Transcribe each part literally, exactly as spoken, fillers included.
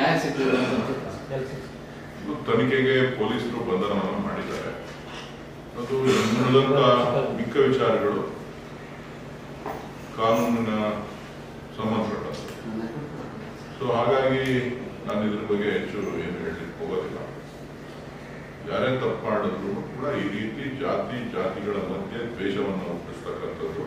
ನ್ಯಾಯ ಸಿಗ್ತದೆ. ತನಿಖೆಗೆ ಪೊಲೀಸರು ಬಂಧನವನ್ನು ಮಾಡಿದ್ದಾರೆ. ಅದು ಇನ್ನುಳಿದಂತ ಮಿಕ್ಕ ವಿಚಾರಗಳು ಕಾನೂನಿನ ಸಂಬಂಧಪಟ್ಟದ್ದು. ಸೊ ಹಾಗಾಗಿ ನಾನು ಇದ್ರ ಬಗ್ಗೆ ಹೆಚ್ಚು ಏನು ಹೇಳಲಿಕ್ಕೆ ಹೋಗೋದಿಲ್ಲ. ಯಾರೇ ತಪ್ಪು ಮಾಡಿದ್ರು ಕೂಡ ಈ ರೀತಿ ಜಾತಿ ಜಾತಿಗಳ ಮಧ್ಯೆ ದ್ವೇಷವನ್ನು ಹುಟ್ಟಿಸ್ತಕ್ಕಂಥದ್ದು,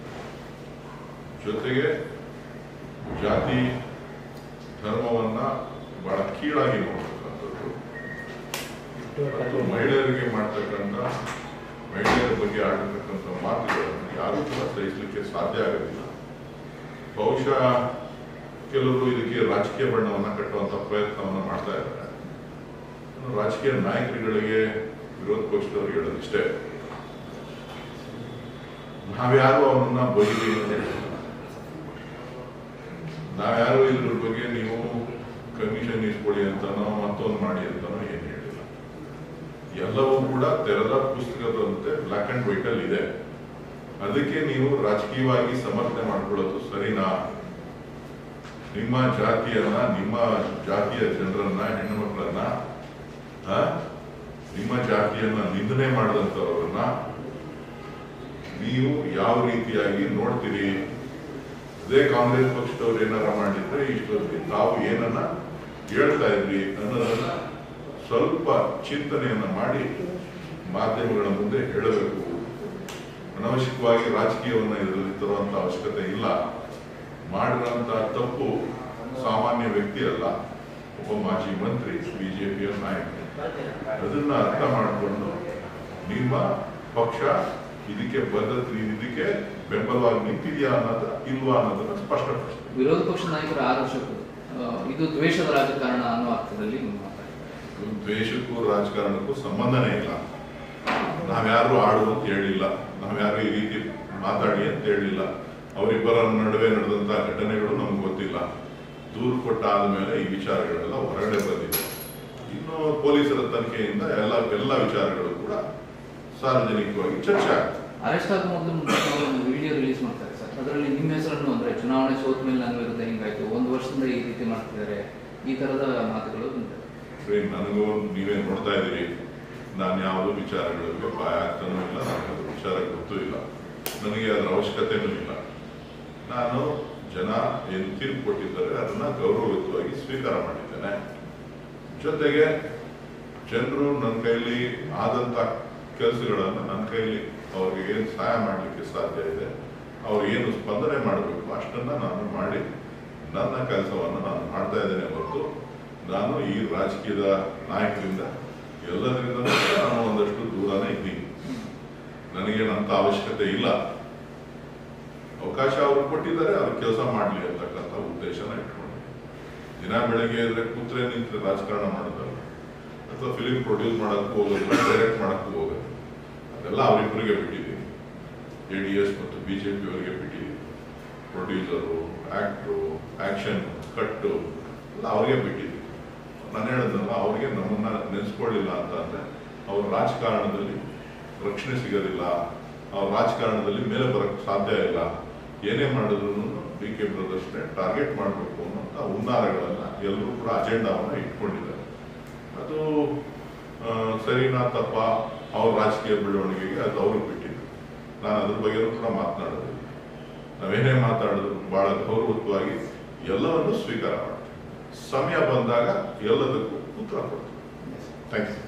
ಜೊತೆಗೆ ಜಾತಿ ಧರ್ಮವನ್ನ ಬಹಳ ಕೀಳಾಗಿ ನೋಡ್ತಕ್ಕಂಥದ್ದು ಮತ್ತು ಮಹಿಳೆಯರಿಗೆ ಮಾಡ್ತಕ್ಕಂಥ ಮಹಿಳೆಯರ ಬಗ್ಗೆ ಆಡಿರ್ತಕ್ಕಂಥ ಮಾತುಗಳನ್ನು ಯಾರೂ ಕೂಡ ಸಹಿಸಲಿಕ್ಕೆ ಸಾಧ್ಯ ಆಗೋದಿಲ್ಲ. ಬಹುಶಃ ಕೆಲವರು ಇದಕ್ಕೆ ರಾಜಕೀಯ ಬಣ್ಣವನ್ನು ಕಟ್ಟುವಂತ ಪ್ರಯತ್ನವನ್ನು ಮಾಡ್ತಾ ಇದ್ದಾರೆ. ರಾಜಕೀಯ ನಾಯಕರುಗಳಿಗೆ ವಿರೋಧ ಪಕ್ಷದವರು ಹೇಳೋದಿಷ್ಟೇ, ನಾವ್ಯಾರು ಅವನನ್ನ ಬೈರಿ ಅಂತ ಹೇಳಿಲ್ಲ, ನಾವ್ಯಾರು ಇದ್ರ ಬಗ್ಗೆ ನೀವು ಕಮಿಷನ್ ಇಸ್ಕೊಳ್ಳಿ ಅಂತಾನೋ ಮತ್ತೊಂದು ಮಾಡಿ ಅಂತಾನೋ ಏನು ಹೇಳಿಲ್ಲ. ಎಲ್ಲವೂ ಕೂಡ ತೆರೆದ ಪುಸ್ತಕದಂತೆ ಬ್ಲಾಕ್ ಅಂಡ್ ವೈಟ್ ಅಲ್ಲಿ ಇದೆ. ಅದಕ್ಕೆ ನೀವು ರಾಜಕೀಯವಾಗಿ ಸಮರ್ಥನೆ ಮಾಡ್ಕೊಳ್ಳೋದು ಸರಿನಾ? ನಿಮ್ಮ ಜಾತಿಯನ್ನ, ನಿಮ್ಮ ಜಾತಿಯ ಜನರನ್ನ, ಹೆಣ್ಣು ಮಕ್ಕಳನ್ನ, ನಿಮ್ಮ ಜಾತಿಯನ್ನ ನಿಂದನೆ ಮಾಡಿದಂಥವ್ರನ್ನ ನೀವು ಯಾವ ರೀತಿಯಾಗಿ ನೋಡ್ತೀರಿ? ಅದೇ ಕಾಂಗ್ರೆಸ್ ಪಕ್ಷದವ್ರು ಏನಾರ ಮಾಡಿದ್ರೆ ಇಷ್ಟೊತ್ತಿಗೆ ತಾವು ಏನನ್ನ ಹೇಳ್ತಾ ಇದ್ರಿ ಅನ್ನೋದನ್ನ ಸ್ವಲ್ಪ ಚಿಂತನೆಯನ್ನ ಮಾಡಿ ಮಾಧ್ಯಮಗಳ ಮುಂದೆ ಹೇಳಬೇಕು. ಅನವಶ್ಯಕವಾಗಿ ರಾಜಕೀಯವನ್ನ ಇದರಲ್ಲಿ ತರುವಂತ ಅವಶ್ಯಕತೆ ಇಲ್ಲ. ಮಾಡಿರುವಂತ ತಪ್ಪು ಸಾಮಾನ್ಯ ವ್ಯಕ್ತಿ ಅಲ್ಲ, ಒಬ್ಬ ಮಾಜಿ ಮಂತ್ರಿ, ಬಿಜೆಪಿಯ ನಾಯಕ. ಅದನ್ನ ಅರ್ಥ ಮಾಡಿಕೊಂಡು ನಿಮ್ಮ ಪಕ್ಷ ಇದಕ್ಕೆ ಬದ್ಧತೆ, ಇದಕ್ಕೆ ಬೆಂಬಲವಾಗಿ ನಿಂತಿದೆಯಾ ಅನ್ನೋದ ಇಲ್ವಾ ಅನ್ನೋದನ್ನ ಸ್ಪಷ್ಟಪಡಿಸ್ತೀವಿ. ವಿರೋಧ ಪಕ್ಷ ನಾಯಕರ ಆರೋಪಗಳು ಇದು ದ್ವೇಷದ ರಾಜಕಾರಣ ಅನ್ನೋ ಅರ್ಥದಲ್ಲಿ ದ್ವೇಷಕ್ಕೂ ರಾಜಕಾರಣಕ್ಕೂ ಸಂಬಂಧನೇ ಇಲ್ಲ. ನಾವ್ಯಾರು ಆಡು ಅಂತ ಹೇಳಿಲ್ಲ, ನಾವ್ಯಾರು ಈ ರೀತಿ ಮಾತಾಡಿ ಅಂತ ಹೇಳಿಲ್ಲ. ಅವರಿಬ್ಬರ ನಡುವೆ ನಡೆದಂತಹ ಘಟನೆಗಳು ನಮ್ಗೆ ಗೊತ್ತಿಲ್ಲ. ದೂರು ಕೊಟ್ಟ ಆದ್ಮೇಲೆ ಈ ವಿಚಾರಗಳೆಲ್ಲ ಹೊರಗಡೆ ಬಂದಿದೆ. ಇನ್ನು ಪೊಲೀಸರ ತನಿಖೆಯಿಂದ ಎಲ್ಲ ಎಲ್ಲ ವಿಚಾರಗಳು ಕೂಡ ಸಾರ್ವಜನಿಕವಾಗಿ ಚರ್ಚೆ ಆಗ್ತದೆ. ಅರೆಸ್ಟ್ ಆಗೋ ಮೊದಲು ಒಂದು ವಿಡಿಯೋ ರಿಲೀಸ್ ಮಾಡ್ತಾರೆ ಸರ್, ಅದರಲ್ಲಿ ನಿಮ್ಮ ಹೆಸರನ್ನು ಅಂದ್ರೆ ಚುನಾವಣೆ ಸೋತ ಮೇಲೆ ನನ್ನ ವಿರುದ್ಧ ಹಿಂಗಾಯ್ತು, ಒಂದು ವರ್ಷದಿಂದ ಈ ರೀತಿ ಮಾಡ್ತಿದ್ದಾರೆ, ಈ ತರದ ಮಾತುಗಳು ಬಂದಿದೆ. ನನಗೂ ನೀವೇ ನೋಡ್ತಾ ಇದ್ದೀರಿ, ನಾನು ಯಾವುದೋ ವಿಚಾರಗಳಿಗೆ ಭಯ ಆಗ್ತಾನೂ ಇಲ್ಲ, ನನಗೆ ಅದ್ರ ವಿಚಾರ ಗೊತ್ತೂ ಇಲ್ಲ, ನನಗೆ ಅದರ ಅವಶ್ಯಕತೆನೂ ಇಲ್ಲ. ನಾನು ಜನ ಏನು ತೀರ್ಪು ಕೊಟ್ಟಿದ್ದಾರೆ ಅದನ್ನ ಗೌರವಯುತವಾಗಿ ಸ್ವೀಕಾರ ಮಾಡಿದ್ದೇನೆ. ಜೊತೆಗೆ ಜನರು ನನ್ನ ಕೈಲಿ ಆದಂತ ಕೆಲಸಗಳನ್ನು ನನ್ನ ಕೈಲಿ ಅವ್ರಿಗೆ ಏನು ಸಹಾಯ ಮಾಡಲಿಕ್ಕೆ ಸಾಧ್ಯ ಇದೆ, ಅವ್ರು ಏನು ಸ್ಪಂದನೆ ಮಾಡಬೇಕು ಅಷ್ಟನ್ನ ನಾನು ಮಾಡಿ ನನ್ನ ಕೆಲಸವನ್ನು ನಾನು ಮಾಡ್ತಾ ಇದ್ದೇನೆ ಹೊರತು ನಾನು ಈ ರಾಜಕೀಯದ ನಾಯಕರಿಂದ ಎಲ್ಲದರಿಂದ ನಾನು ಒಂದಷ್ಟು ದೂರನೇ ಇದ್ದೀನಿ. ನನಗೇನಂತ ಅವಶ್ಯಕತೆ ಇಲ್ಲ. ಅವಕಾಶ ಅವರು ಕೊಟ್ಟಿದ್ದಾರೆ, ಅವ್ರು ಕೆಲಸ ಮಾಡಲಿ ಅಂತಕ್ಕಂಥ ಉದ್ದೇಶನ ಇಟ್ಕೊಂಡು ದಿನ ಬೆಳಗ್ಗೆ ಇದ್ರೆ ಕೂತ್ರೆ ನಿಂತ್ರೆ ರಾಜಕಾರಣ ಮಾಡೋದಲ್ಲ, ಅಥವಾ ಫಿಲಿಂ ಪ್ರೊಡ್ಯೂಸ್ ಮಾಡಕ್ಕೂ ಹೋಗೋದಿಲ್ಲ, ಡೈರೆಕ್ಟ್ ಮಾಡಕ್ಕೂ ಹೋಗೋದು, ಅದೆಲ್ಲ ಅವರಿಬ್ಬರಿಗೆ ಬಿಟ್ಟಿದ್ದೀನಿ. ಜೆ ಡಿ ಎಸ್ ಮತ್ತು ಬಿಜೆಪಿ ಅವರಿಗೆ ಬಿಟ್ಟಿದ್ದೀನಿ. ಪ್ರೊಡ್ಯೂಸರು, ಆಕ್ಟ್ರು, ಆಕ್ಷನ್, ಕಟ್ಟು ಎಲ್ಲ ಅವ್ರಿಗೆ ಬಿಟ್ಟಿದ್ದೀನಿ. ನಾನು ಹೇಳಿದ್ನಲ್ಲ, ಅವ್ರಿಗೆ ನಮ್ಮನ್ನ ನೆನೆಸ್ಕೊಳ್ಳಿಲ್ಲ ಅಂತ ಅಂದ್ರೆ ಅವ್ರ ರಾಜಕಾರಣದಲ್ಲಿ ರಕ್ಷಣೆ ಸಿಗೋದಿಲ್ಲ, ಅವ್ರ ರಾಜಕಾರಣದಲ್ಲಿ ಮೇಲೆ ಬರಕ್ಕೆ ಸಾಧ್ಯ ಇಲ್ಲ. ಏನೇ ಮಾಡಿದ್ರು ಡಿ ಕೆ ಬ್ರದರ್ಸ್ನೇ ಟಾರ್ಗೆಟ್ ಮಾಡಬೇಕು ಅನ್ನೋಂಥ ಹುನ್ನಾರಗಳನ್ನ ಎಲ್ಲರೂ ಕೂಡ ಅಜೆಂಡಾವನ್ನ ಇಟ್ಕೊಂಡಿದ್ದಾರೆ. ಅದು ಸರಿನಾ ತಪ್ಪ, ಅವ್ರ ರಾಜಕೀಯ ಬೆಳವಣಿಗೆಗೆ ಅದು ಅವ್ರಿಗೆ ಬಿಟ್ಟಿದ್ದು. ನಾನು ಅದ್ರ ಬಗ್ಗೆನೂ ಕೂಡ ಮಾತನಾಡೋದಿಲ್ಲ. ನಾವೇನೇ ಮಾತಾಡಿದ್ರು ಬಹಳ ಗೌರವಯುತವಾಗಿ ಎಲ್ಲವನ್ನು ಸ್ವೀಕಾರ ಮಾಡ್ತೀವಿ. ಸಮಯ ಬಂದಾಗ ಎಲ್ಲದಕ್ಕೂ ಉತ್ತರ ಕೊಡ್ತೀವಿ. Thank you.